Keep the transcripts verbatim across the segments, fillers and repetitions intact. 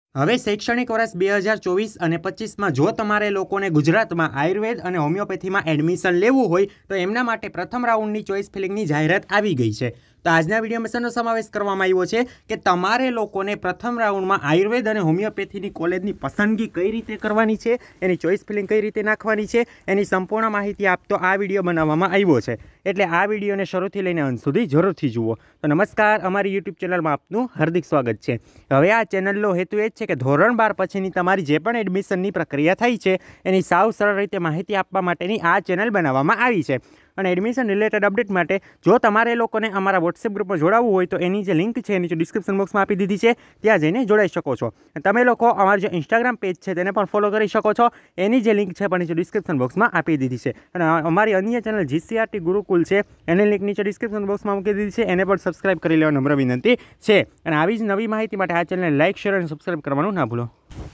હવે શૈક્ષણિક વર્ષ બે હજાર ચોવીસ અને પચીસમાં જો તમારે લોકોને ગુજરાતમાં આયુર્વેદ અને હોમિયોપેથીમાં એડમિશન લેવું હોય તો એમના માટે પ્રથમ રાઉન્ડની ચોઇસ ફિલિંગની જાહેરાત આવી ગઈ છે. તો આજના વિડીયોમાં શેનો સમાવેશ કરવામાં આવ્યો છે કે તમારે લોકોને પ્રથમ રાઉન્ડમાં આયુર્વેદ અને હોમિયોપેથીની કોલેજની પસંદગી કઈ રીતે કરવાની છે, એની ચોઇસ ફિલિંગ કઈ રીતે નાખવાની છે, એની સંપૂર્ણ માહિતી આપતો આ વિડીયો બનાવવામાં આવ્યો છે. એટલે આ વિડીયોને શરૂથી લઈને અંત સુધી જરૂરથી જુઓ. તો નમસ્કાર, અમારી યુટ્યુબ ચેનલમાં આપનું હાર્દિક સ્વાગત છે. હવે આ ચેનલનો હેતુ એ જ છે કે ધોરણ બાર પછીની તમારી જે પણ એડમિશનની પ્રક્રિયા થઈ છે એની સાવ સરળ રીતે માહિતી આપવા માટેની આ ચેનલ બનાવવામાં આવી છે. અને એડમિશન રિલેટેડ અપડેટ માટે જો તમારે લોકોને અમારા વોટ્સએપ ગ્રુપમાં જોડાવવું હોય તો એની જે લિંક છે એની જે ડિસ્ક્રિપ્શન બોક્સમાં આપી દીધી છે ત્યાં જઈને જોડાઈ શકો છો. તમે લોકો અમારું જે ઇન્સ્ટાગ્રામ પેજ છે તેને પણ ફોલો કરી શકો છો. એની જે લિંક છે પણ નીચે ડિસ્ક્રિપ્શન બોક્સમાં આપી દીધી છે. અને અમારી અન્ય ચેનલ જીસીઆરટી ગુરુકુલ છે એની લિંક નીચે ડિસ્ક્રિપ્શન બોક્સમાં મૂકી દીધી છે. એને પણ સબસ્ક્રાઇબ કરી લેવા નમ્ર વિનંતી છે. અને આવી જ નવી માહિતી માટે આ ચેનલને લાઇક, શેર અને સબસ્ક્રાઇબ કરવાનું ના ભૂલો.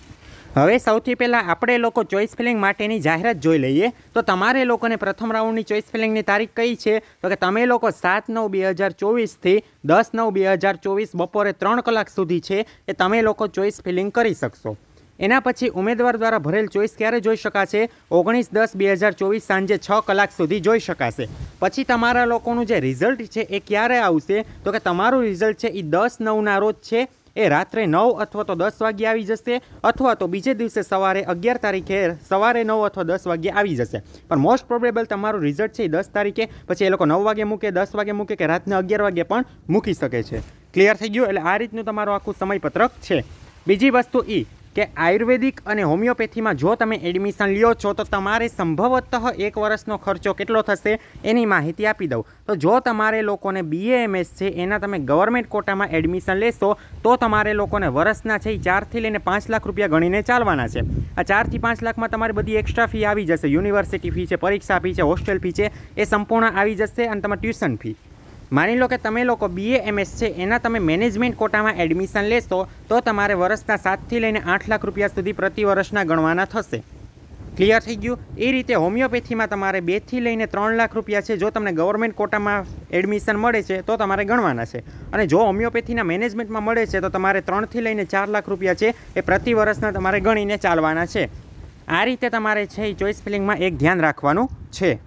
હવે સૌથી પહેલાં આપણે લોકો ચોઇસ ફિલિંગ માટેની જાહેરાત જોઈ લઈએ. તો તમારે લોકોને પ્રથમ રાઉન્ડની ચોઇસ ફિલિંગની તારીખ કઈ છે તો કે તમે લોકો સાત નવ બે હજાર ચોવીસથી દસ નવ બે હજાર ચોવીસ બપોરે ત્રણ કલાક સુધી છે એ તમે લોકો ચોઇસ ફિલિંગ કરી શકશો. એના પછી ઉમેદવાર દ્વારા ભરેલ ચોઇસ ક્યારે જોઈ શકાશે? ઓગણીસ દસ બે હજાર ચોવીસ સાંજે છ કલાક સુધી જોઈ શકાશે. પછી તમારા લોકોનું જે રિઝલ્ટ છે એ ક્યારે આવશે તો કે તમારું રિઝલ્ટ છે એ દસ નવના રોજ છે એ રાત્રે નવ અથવા તો દસ વાગ્યે આવી જશે, અથવા તો બીજે દિવસે સવારે અગિયાર તારીખે સવારે નવ અથવા દસ વાગ્યે આવી જશે. પણ મોસ્ટ પ્રોબેબલ તમારું રિઝલ્ટ છે એ દસ તારીખે, પછી એ લોકો નવ વાગે મૂકે, દસ વાગે મૂકે કે રાતના અગિયાર વાગે પણ મૂકી શકે છે. ક્લિયર થઈ ગયું? એટલે આ રીતનું તમારું આખું સમયપત્રક છે. બીજી વસ્તુ એ કે આયુર્વેદિક અને હોમિયોપેથીમાં જો તમે એડમિશન લ્યો છો તો તમારે સંભવતઃ એક વર્ષનો ખર્ચો કેટલો થશે એની માહિતી આપી દઉં. તો જો તમારે લોકોને બીએએમએસ છે એના તમે ગવર્મેન્ટ કોટામાં એડમિશન લેશો તો તમારે લોકોને વર્ષના છે એ ચારથી લઈને પાંચ લાખ રૂપિયા ગણીને ચાલવાના છે. આ ચારથી પાંચ લાખમાં તમારી બધી એક્સ્ટ્રા ફી આવી જશે. યુનિવર્સિટી ફી છે, પરીક્ષા ફી છે, હોસ્ટેલ ફી છે, એ સંપૂર્ણ આવી જશે. અને તમારી ટ્યુશન ફી માની લો કે તમે લોકો બીએએમએસ છે એના તમે મેનેજમેન્ટ કોટામાં એડમિશન લેશો તો તમારે વર્ષના સાતથી લઈને આઠ લાખ રૂપિયા સુધી પ્રતિ વર્ષના ગણવાના થશે. ક્લિયર થઈ ગયું? એ રીતે હોમિયોપેથીમાં તમારે બેથી લઈને ત્રણ લાખ રૂપિયા છે જો તમને ગવર્મેન્ટ કોટામાં એડમિશન મળે છે તો તમારે ગણવાના છે. અને જો હોમિયોપેથીના મેનેજમેન્ટમાં મળે છે તો તમારે ત્રણથી લઈને ચાર લાખ રૂપિયા છે એ પ્રતિ વર્ષના તમારે ગણીને ચાલવાના છે. આ રીતે તમારે છે એ ચોઇસ ફિલિંગમાં એક ધ્યાન રાખવાનું છે.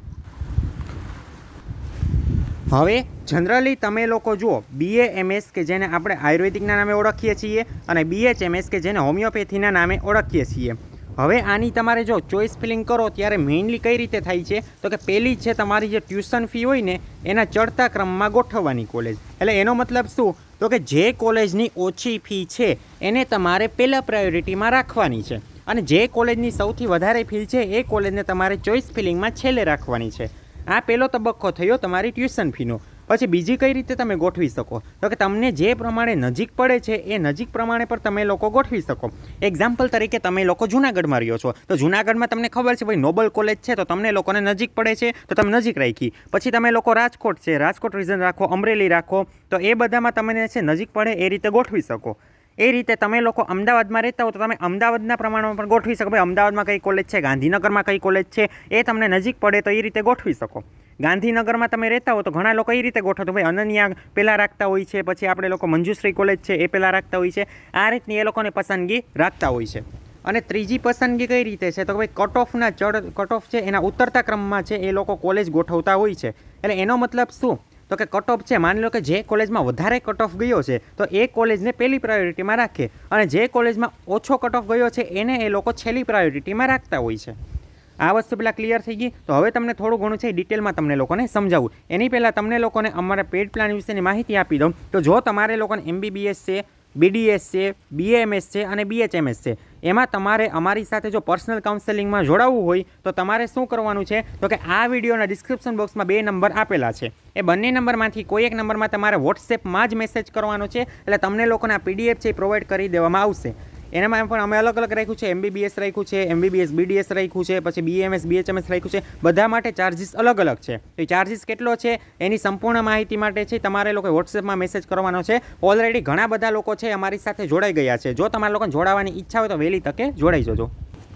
હવે જનરલી તમે લોકો જુઓ બીએએમએસ કે જેને આપણે આયુર્વેદિકના નામે ઓળખીએ છીએ અને બીએચએમએસ કે જેને હોમિયોપેથીના નામે ઓળખીએ છીએ. હવે આની તમારે જો ચોઇસ ફિલિંગ કરો ત્યારે મેઇનલી કઈ રીતે થાય છે તો કે પહેલી છે તમારી જે ટ્યુશન ફી હોય ને એના ચડતા ક્રમમાં ગોઠવવાની કોલેજ. એટલે એનો મતલબ શું તો કે જે કોલેજની ઓછી ફી છે એને તમારે પહેલાં પ્રાયોરિટીમાં રાખવાની છે, અને જે કોલેજની સૌથી વધારે ફી છે એ કોલેજને તમારે ચોઇસ ફિલિંગમાં છેલ્લે રાખવાની છે. આ પહેલો તબક્કો થયો તમારી ટ્યુશન ફીનો. પછી બીજી કઈ રીતે તમે ગોઠવી શકો તો કે તમને જે પ્રમાણે નજીક પડે છે એ નજીક પ્રમાણે પર તમે લોકો ગોઠવી શકો. એક્ઝામ્પલ તરીકે તમે લોકો જૂનાગઢમાં રહ્યો છો તો જૂનાગઢમાં તમને ખબર છે ભાઈ નોબલ કોલેજ છે તો તમને લોકોને નજીક પડે છે તો તમે નજીક રાખી. પછી તમે લોકો રાજકોટ છે, રાજકોટ રિઝન રાખો, અમરેલી રાખો, તો એ બધામાં તમને છે નજીક પડે એ રીતે ગોઠવી શકો. એ રીતે તમે લોકો અમદાવાદમાં રહેતા હો તો તમે અમદાવાદના પ્રમાણમાં પણ ગોઠવી શકો. ભાઈ અમદાવાદમાં કઈ કોલેજ છે, ગાંધીનગરમાં કઈ કોલેજ છે એ તમને નજીક પડે તો એ રીતે ગોઠવી શકો. ગાંધીનગરમાં તમે રહેતા હો તો ઘણા લોકો એ રીતે ગોઠવતો ભાઈ અનન્યા પહેલાં રાખતા હોય છે, પછી આપણે લોકો મંજુશ્રી કોલેજ છે એ પહેલાં રાખતા હોય છે. આ રીતની એ લોકોને પસંદગી રાખતા હોય છે. અને ત્રીજી પસંદગી કઈ રીતે છે તો ભાઈ કટ ઓફના ચડ કટ ઓફ છે એના ઉતરતા ક્રમમાં છે એ લોકો કોલેજ ગોઠવતા હોય છે. એટલે એનો મતલબ શું તો કે કટ ઓફ છે, માની લો કે જે કોલેજમાં વધારે કટ ઓફ ગયો છે તો એ કોલેજને પહેલી પ્રાયોરિટીમાં રાખે, અને જે કોલેજમાં ઓછો કટ ઓફ ગયો છે એને એ લોકો છેલ્લી પ્રાયોરિટીમાં રાખતા હોય છે. આ વસ્તુ પહેલાં ક્લિયર થઈ ગઈ. તો હવે તમને થોડું ઘણું છે ડિટેલમાં તમને લોકોને સમજાવું. એની પહેલાં તમને લોકોને અમારા પેડ પ્લાન વિશેની માહિતી આપી દઉં. તો જો તમારે લોકોને એમબીબીએસ છે, બીડીએસ છે, બીએએમએસ છે અને બીએચએમએસ છે એમાં તમારે અમારી સાથે જો પર્સનલ કાઉન્સેલિંગમાં જોડાવવું હોય તો તમારે શું કરવાનું છે તો કે આ વિડીયોના ડિસ્ક્રિપ્શન બોક્સમાં બે નંબર આપેલા છે. એ બંને નંબરમાંથી કોઈ એક નંબરમાં તમારે વોટ્સએપમાં જ મેસેજ કરવાનો છે. એટલે તમને લોકોને આ પીડીએફ છે એ પ્રોવાઈડ કરી દેવામાં આવશે. એનામાં પણ અમે અલગ અલગ રાખ્યું છે. એમબીબીએસ રાખ્યું છે, એમબીબીએસ બીડીએસ રાખ્યું છે, પછી બીએમએસ બીએચએમએસ રાખ્યું છે. બધા માટે ચાર્જિસ અલગ અલગ છે. એ ચાર્જિસ કેટલો છે એની સંપૂર્ણ માહિતી માટે છે તમારે લોકો વોટ્સએપમાં મેસેજ કરવાનો છે. ઓલરેડી ઘણા બધા લોકો છે અમારી સાથે જોડાઈ ગયા છે. જો તમારે લોકોને જોડાવાની ઈચ્છા હોય તો વહેલી તકે જોડાઈ જજો.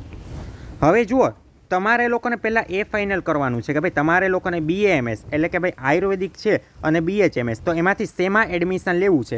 હવે જુઓ તમારે લોકોને પહેલાં એ ફાઇનલ કરવાનું છે કે ભાઈ તમારે લોકોને બીએએમએસ એટલે કે ભાઈ આયુર્વેદિક છે અને બીએચએમએસ તો એમાંથી શેમાં એડમિશન લેવું છે.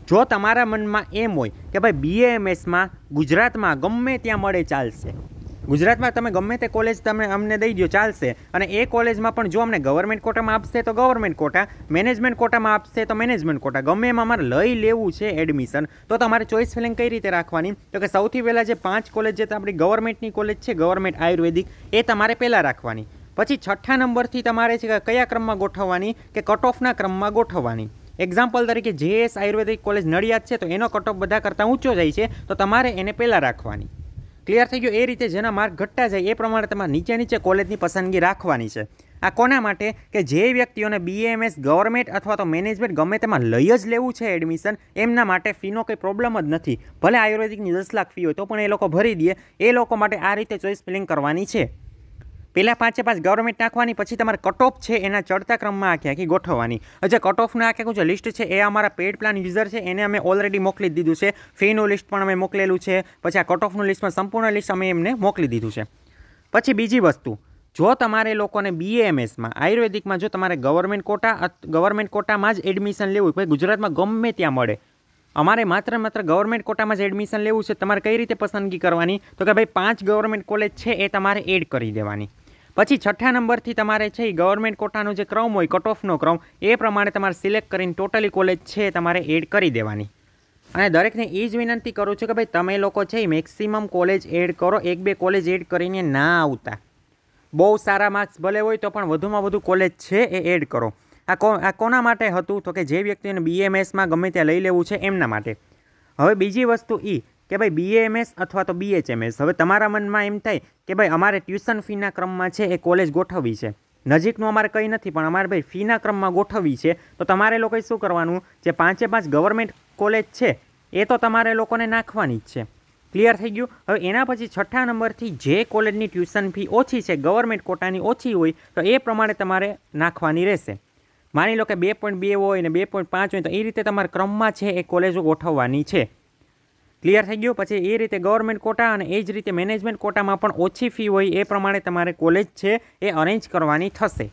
જો તમારા મનમાં એમ હોય કે ભાઈ બીએએમએસમાં ગુજરાતમાં ગમે ત્યાં મળે ચાલશે, ગુજરાતમાં તમે ગમે તે કોલેજ તમે અમને દઈ દો ચાલશે, અને એ કોલેજમાં પણ જો અમને ગવર્મેન્ટ કોટામાં આપશે તો ગવર્મેન્ટ કોટા, મેનેજમેન્ટ કોટામાં આપશે તો મેનેજમેન્ટ કોટા, ગમે એમાં અમારે લઈ લેવું છે એડમિશન, તો તમારે ચોઇસ ફિલિંગ કઈ રીતે રાખવાની? તો કે સૌથી પહેલાં જે પાંચ કોલેજ જે આપણી ગવર્મેન્ટની કોલેજ છે, ગવર્મેન્ટ આયુર્વેદિક, એ તમારે પહેલાં રાખવાની. પછી છઠ્ઠા નંબરથી તમારે છે કયા ક્રમમાં ગોઠવવાની કે કટ ઓફના ક્રમમાં ગોઠવવાની. એક્ઝામ્પલ તરીકે જેએસ આયુર્વેદિક કોલેજ નડિયાદ છે તો એનો કટ ઓફ બધા કરતાં ઊંચો જાય છે, તો તમારે એને પહેલાં રાખવાની. ક્લિયર થઈ ગયો? એ રીતે જેના માર્ક ઘટતા જાય એ પ્રમાણે તમારે નીચે નીચે કોલેજની પસંદગી રાખવાની છે. આ કોના માટે? કે જે વ્યક્તિઓને બીએએમએસ ગવર્મેન્ટ અથવા તો મેનેજમેન્ટ ગમે તેમાં લઈ જ લેવું છે એડમિશન, એમના માટે ફીનો કંઈ પ્રોબ્લેમ જ નથી. ભલે આયુર્વેદિકની દસ લાખ ફી હોય તો પણ એ લોકો ભરી દે. એ લોકો માટે આ રીતે ચોઇસ ફિલિંગ કરવાની છે. પહેલાં પાંચે પાંચ ગવર્મેન્ટ નાખવાની, પછી તમારે કટ ઓફ છે એના ચડતા ક્રમમાં આખી આખી ગોઠવવાની. જે કટ ઓફનું આખે આખું જે લિસ્ટ છે એ અમારા પેડ પ્લાન યુઝર છે એને અમે ઓલરેડી મોકલી દીધું છે. ફીનું લિસ્ટ પણ અમે મોકલેલું છે. પછી આ કટ ઓફનું લિસ્ટમાં સંપૂર્ણ લિસ્ટ અમે એમને મોકલી દીધું છે. પછી બીજી વસ્તુ, જો તમારે લોકોને બીએએમએસમાં આયુર્વેદિકમાં જો તમારે ગવર્મેન્ટ કોટા ગવર્મેન્ટ કોટામાં જ એડમિશન લેવું હોય, ગુજરાતમાં ગમે ત્યાં મળે, અમારે માત્ર માત્ર ગવર્મેન્ટ કોટામાં જ એડમિશન લેવું છે, તમારે કઈ રીતે પસંદગી કરવાની? તો કે ભાઈ પાંચ ગવર્મેન્ટ કોલેજ છે એ તમારે એડ કરી દેવાની. પછી છઠ્ઠા નંબરથી તમારે છે એ ગવર્મેન્ટ કોટાનો જે ક્રમ હોય, કટ ઓફનો ક્રમ, એ પ્રમાણે તમારે સિલેક્ટ કરીને ટોટલી કોલેજ છે તમારે એડ કરી દેવાની. અને દરેકને એ જ વિનંતી કરું છું કે ભાઈ તમે લોકો છે એ મેક્સિમમ કોલેજ એડ કરો, એક બે કોલેજ એડ કરીને ના આવતા. બહુ સારા માર્ક્સ ભલે હોય તો પણ વધુમાં વધુ કોલેજ છે એ એડ કરો. આ કો આ કોના માટે હતું? તો કે જે વ્યક્તિને બીએમએસમાં ગમે ત્યાં લઈ લેવું છે એમના માટે. હવે બીજી વસ્તુ એ કે ભાઈ બીએએમએસ અથવા તો બીએચએમએસ, હવે તમારા મનમાં એમ થાય કે ભાઈ અમારે ટ્યુશન ફીના ક્રમમાં છે એ કોલેજ ગોઠવવી છે, નજીકનું અમારે કંઈ નથી પણ અમારે ભાઈ ફીના ક્રમમાં ગોઠવવી છે, તો તમારે લોકોએ શું કરવાનું? જે પાંચે પાંચ ગવર્મેન્ટ કોલેજ છે એ તો તમારે લોકોને નાખવાની જ છે. ક્લિયર થઈ ગયું? હવે એના પછી છઠ્ઠા નંબરથી જે કોલેજની ટ્યુશન ફી ઓછી છે, ગવર્મેન્ટ કોટાની ઓછી હોય, તો એ પ્રમાણે તમારે નાખવાની રહેશે. માની લો કે બે પોઈન્ટ બે હોય ને બે પોઈન્ટ પાંચ હોય, તો એ રીતે તમારે ક્રમમાં છે એ કોલેજો ગોઠવવાની છે. ક્લિયર થઈ ગયું? પછી એ રીતે ગવર્મેન્ટ કોટા અને એ જ રીતે મેનેજમેન્ટ કોટામાં પણ ઓછી ફી હોય એ પ્રમાણે તમારે કોલેજ છે એ અરેન્જ કરવાની થશે.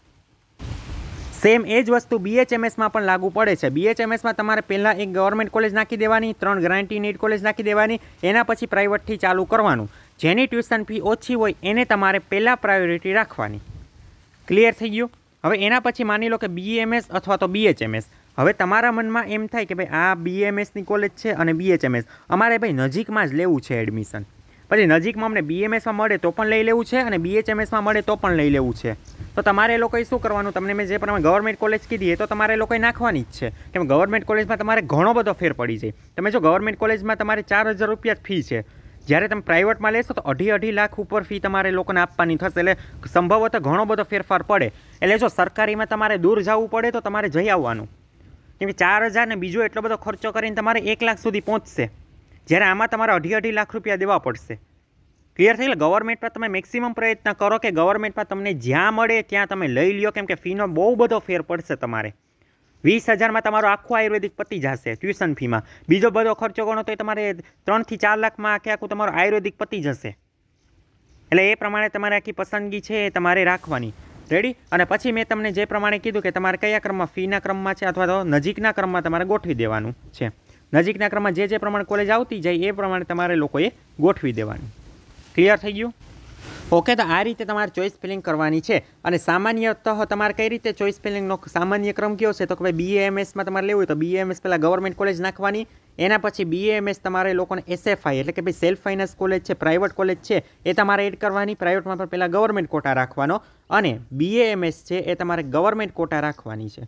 સેમ એ જ વસ્તુ બીએચએમએસમાં પણ લાગુ પડે છે. બીએચએમએસમાં તમારે પહેલાં એક ગવર્મેન્ટ કોલેજ નાખી દેવાની, ત્રણ ગ્રાન્ટી નીડ કોલેજ નાખી દેવાની, એના પછી પ્રાઇવેટથી ચાલુ કરવાનું. જેની ટ્યુશન ફી ઓછી હોય એને તમારે પહેલાં પ્રાયોરિટી રાખવાની. ક્લિયર થઈ ગયું? હવે એના પછી માની લો કે બીએમએસ અથવા તો બીએચએમએસ. હવે તમારા મનમાં એમ થાય કે ભાઈ આ બીએમએસની કોલેજ છે અને બીએચએમએસ અમારે ભાઈ નજીકમાં જ લેવું છે એડમિશન. પછી નજીકમાં અમને બીએમએસમાં મળે તો પણ લઈ લેવું છે અને બીએચએમએસમાં મળે તો પણ લઈ લેવું છે. તો તમારે લોકોએ શું કરવાનું? તમને મેં જે પ્રમાણે ગવર્મેન્ટ કોલેજ કીધી એ તો તમારે લોકોએ નાખવાની જ છે. કેમ ગવર્મેન્ટ કોલેજમાં તમારે ઘણો બધો ફેર પડી જાય. તમે જો ગવર્મેન્ટ કોલેજમાં તમારે ચાર હજાર રૂપિયા જ ફી છે, જ્યારે તમે પ્રાઇવેટમાં લેશો તો અઢી અઢી લાખ ઉપર ફી તમારે લોકોને આપવાની થશે. એટલે સંભવતઃ ઘણો બધો ફેરફાર પડે. એટલે જો સરકારીમાં તમારે દૂર જવું પડે તો તમારે જઈ આવવાનું. કેમ કે ચાર હજાર ને બીજો એટલો બધો ખર્ચો કરીને તમારે એક લાખ સુધી પહોંચશે, જ્યારે આમાં તમારે અઢી અઢી લાખ રૂપિયા દેવા પડશે. ક્લિયર થઈ? ગવર્મેન્ટમાં તમે મેક્સિમમ પ્રયત્ન કરો કે ગવર્મેન્ટમાં તમને જ્યાં મળે ત્યાં તમે લઈ લ્યો, કેમ કે ફીનો બહુ બધો ફેર પડશે. તમારે વીસ હજારમાં તમારો આખું આયુર્વેદિક પતી જશે ટ્યુશન ફીમાં. બીજો બધો ખર્ચો ગણો તો તમારે ત્રણથી ચાર લાખમાં આખે આખું તમારું આયુર્વેદિક પતી જશે. એટલે એ પ્રમાણે તમારે આખી પસંદગી છે એ તમારે રાખવાની. રેડી? અને પછી મેં તમને જે પ્રમાણે કીધું કે તમારે કયા ક્રમમાં, ફીના ક્રમમાં છે અથવા તો નજીકના ક્રમમાં તમારે ગોઠવી દેવાનું છે. નજીકના ક્રમમાં જે જે પ્રમાણે કોલેજ આવતી જાય એ પ્રમાણે તમારે લોકોએ ગોઠવી દેવાનું. ક્લિયર થઈ ગયું? ઓકે, તો આ રીતે તમારે ચોઇસ ફિલિંગ કરવાની છે. અને સામાન્યતઃ તમારે કઈ રીતે ચોઇસ ફિલિંગનો સામાન્ય ક્રમ કયો છે? તો કે ભાઈ બીએએમએસમાં તમારે લેવું હોય તો બીએએમએસ પહેલાં ગવર્મેન્ટ કોલેજ નાખવાની, એના પછી બીએએમએસ તમારે લોકોને એસએફઆઈ એટલે કે ભાઈ સેલ્ફ ફાઇનાન્સ કોલેજ છે, પ્રાઇવેટ કોલેજ છે એ તમારે એડ કરવાની. પ્રાઇવેટમાં પણ પહેલાં ગવર્મેન્ટ કોટા રાખવાનો અને બીએએમએસ છે એ તમારે ગવર્મેન્ટ કોટા રાખવાની છે.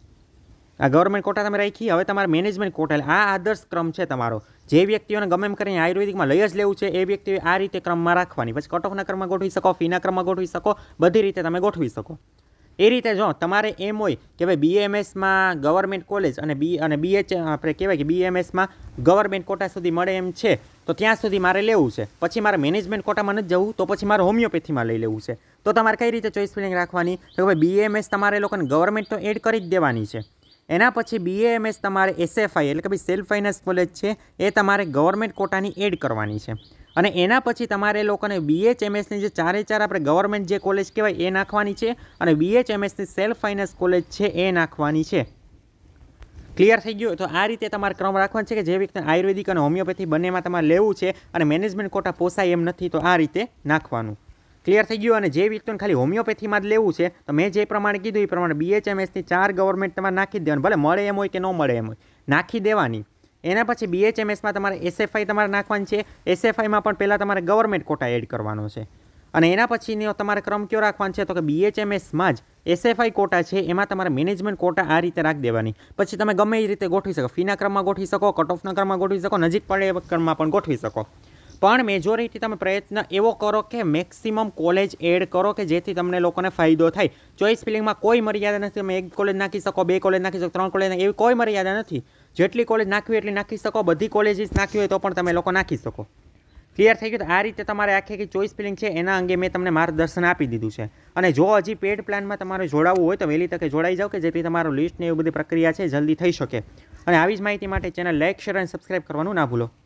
આ ગવર્મેન્ટ કોટા તમે રાખી. હવે તમારે મેનેજમેન્ટ કોટા, એટલે આ આદર્શ ક્રમ છે તમારો. જે વ્યક્તિઓને ગમે એમ કરીને આયુર્વેદિકમાં લઈ જ લેવું છે એ વ્યક્તિઓએ આ રીતે ક્રમમાં રાખવાની. પછી કટ ઓફના ક્રમમાં ગોઠવી શકો, ફીના ક્રમમાં ગોઠવી શકો, બધી રીતે તમે ગોઠવી શકો. એ રીતે જો તમારે એમ હોય કે ભાઈ બીએમએસમાં ગવર્મેન્ટ કોલેજ અને બી અને બીએચ આપણે કહેવાય કે બીએમએસમાં ગવર્મેન્ટ કોટા સુધી મળે એમ છે તો ત્યાં સુધી મારે લેવું છે, પછી મારે મેનેજમેન્ટ કોટામાં નથી જવું તો પછી મારે હોમિયોપેથીમાં લઈ લેવું છે, તો તમારે કઈ રીતે ચોઇસ ફિલિંગ રાખવાની? તો ભાઈ બીએમએસ તમારે લોકોને ગવર્મેન્ટ તો એડ કરી જ દેવાની છે. એના પછી બીએએમએસ તમારે એસએફઆઈ એટલે કે ભાઈ સેલ્ફ ફાઇનાન્સ કોલેજ છે એ તમારે ગવર્મેન્ટ કોટાની એડ કરવાની છે. અને એના પછી તમારે લોકોને બીએચએમએસની જે ચારે ચાર આપણે ગવર્મેન્ટ જે કોલેજ કહેવાય એ નાખવાની છે અને બીએચએમએસની સેલ્ફ ફાઇનાન્સ કોલેજ છે એ નાખવાની છે. ક્લિયર થઈ ગયું? તો આ રીતે તમારે ક્રમ રાખવાનો છે કે જે વ્યક્તિને આયુર્વેદિક અને હોમિયોપેથી બંનેમાં તમારે લેવું છે અને મેનેજમેન્ટ કોટા પોસાય એમ નથી તો આ રીતે નાખવાનું. ક્લિયર થઈ ગયું? અને જે વ્યક્તિને ખાલી હોમિયોપેથીમાં જ લેવું છે તો મેં જે પ્રમાણે કીધું એ પ્રમાણે બીએચએમએસની ચાર ગવર્મેન્ટ તમારે નાખી જ દેવાનું, ભલે મળે એમ હોય કે ન મળે એમ હોય, નાખી દેવાની. એના પછી બીએચએમએસમાં તમારે એસએફઆઈ તમારે નાખવાની છે. એસએફઆઈમાં પણ પહેલાં તમારે ગવર્મેન્ટ કોટા એડ કરવાનો છે. અને એના પછીનો તમારે ક્રમ કયો રાખવાનો છે તો કે બીએચએમએસમાં જ એસએફઆઈ કોટા છે એમાં તમારે મેનેજમેન્ટ કોટા આ રીતે રાખી દેવાની. પછી તમે ગમે એ રીતે ગોઠવી શકો, ફીના ક્રમમાં ગોઠવી શકો, કટ ઓફના ક્રમમાં ગોઠવી શકો, નજીક પડે એ ક્રમમાં પણ ગોઠવી શકો. પણ મેજોરિટી તમે પ્રયત્ન એવો કરો કે મેક્સિમમ કોલેજ એડ કરો કે જેથી તમને લોકોને ફાયદો થાય. ચોઈસ ફિલિંગમાં કોઈ મર્યાદા નથી. તમે એક કોલેજ નાખી શકો, બે કોલેજ નાખી શકો, ત્રણ કોલેજ, એવી કોઈ મર્યાદા નથી. જેટલી કોલેજ નાખવી એટલી નાખી શકો. બધી કોલેજીસ નાખવી હોય તો પણ તમે લોકો નાખી શકો. ક્લિયર થઈ ગયું? આ રીતે તમારે આખી આખી ચોઈસ ફિલિંગ છે એના અંગે મેં તમને માર્ગદર્શન આપી દીધું છે. અને જો હજી પેડ પ્લાનમાં તમારે જોડાવવું હોય તો વહેલી તકે જોડાઈ જાઓ કે જેથી તમારું લિસ્ટ ને એવી બધી પ્રક્રિયા છે જલ્દી થઈ શકે. અને આવી જ માહિતી માટે ચેનલ લાઇક, શેર અને સબસ્ક્રાઈબ કરવાનું ના ભૂલો.